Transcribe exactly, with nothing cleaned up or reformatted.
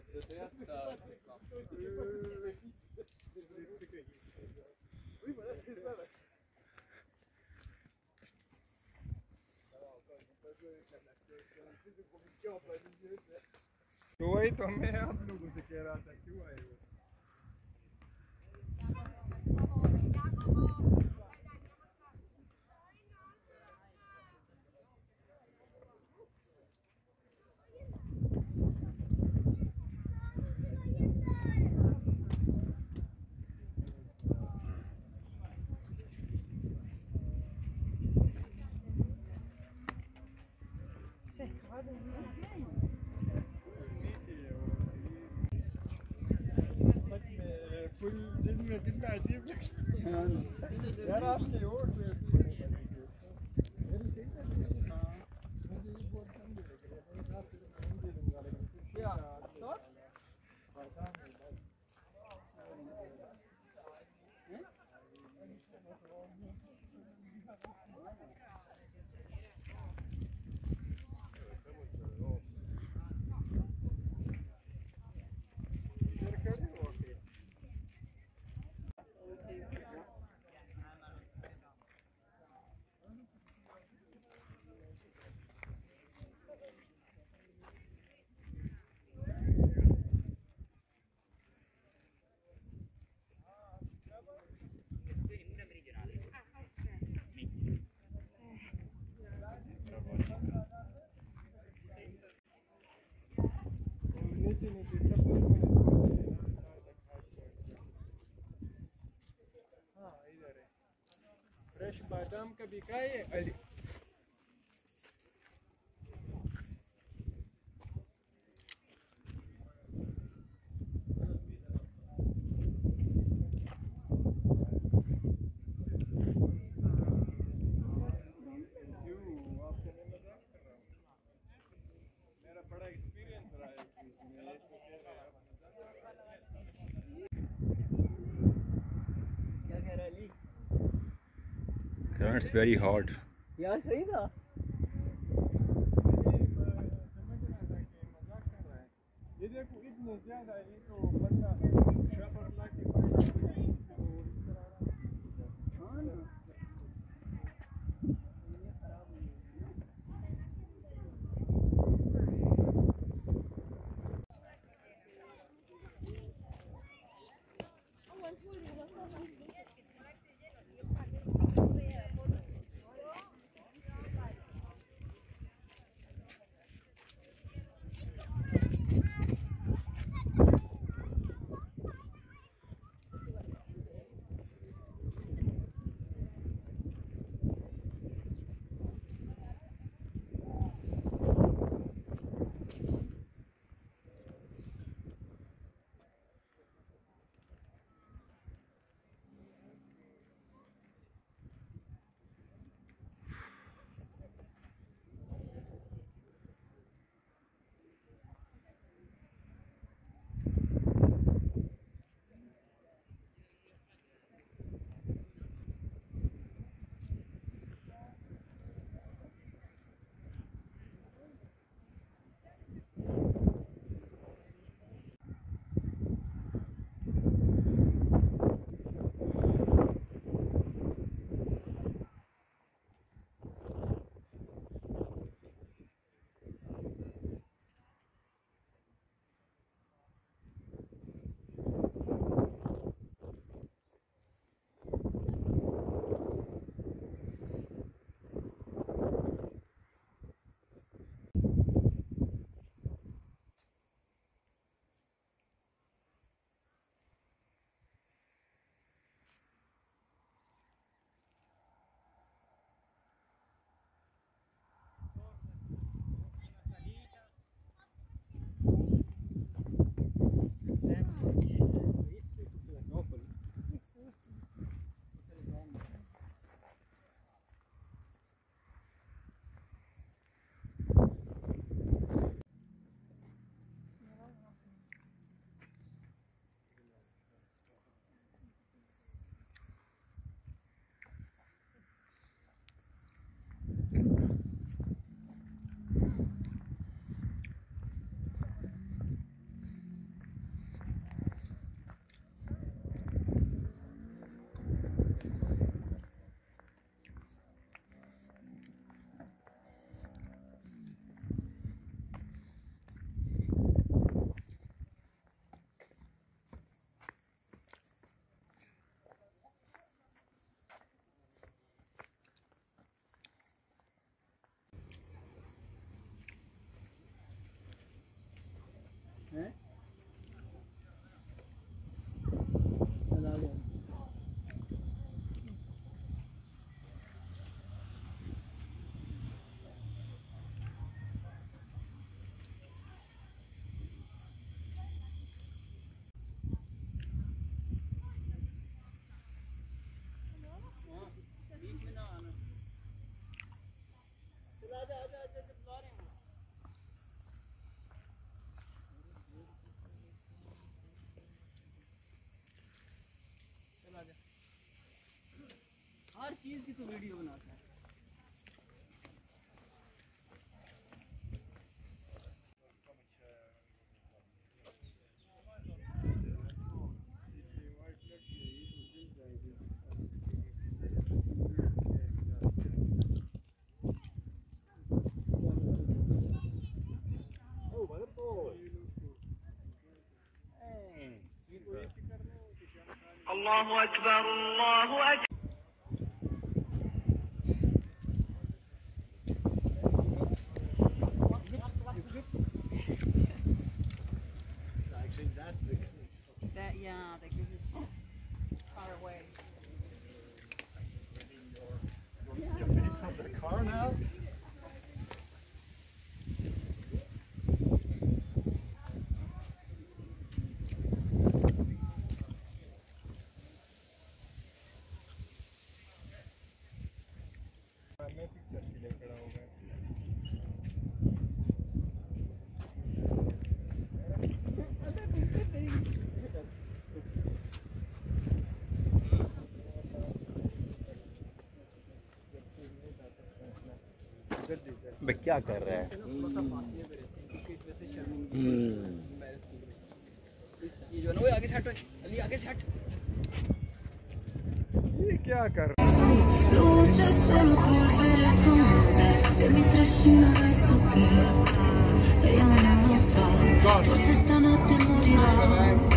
तो वही तो मैं आप लोगों से कह रहा था, क्यों आए हो? फुल दिन में कितना अजीब यार आपने और मेरी सही है। हाँ मुझे ये बहुत कम दे रहे हैं, मैं साथ में दे दूंगा लेकिन क्या तो नीचे नीचे सब हाँ इधर है फ्रेश बादाम का बिका है। It's very hot. यार सही था। ये देखो इतने ज्यादा ये तो बंदा शॉपर ला के हाँ ना हर चीज की तो वीडियो बनाता है। Allahu Akbar, Allahu Akbar. That yeah, that gives us far away. Your feet on the car now? मैं पिक्चर के लिए खड़ा हो गया। बे क्या कर रहा है? ये जो है ना वो आगे से हट, अली आगे से हट। ये क्या कर Luce solo polvere con te che mi trascina verso te e io non lo so, forse stanotte morirò.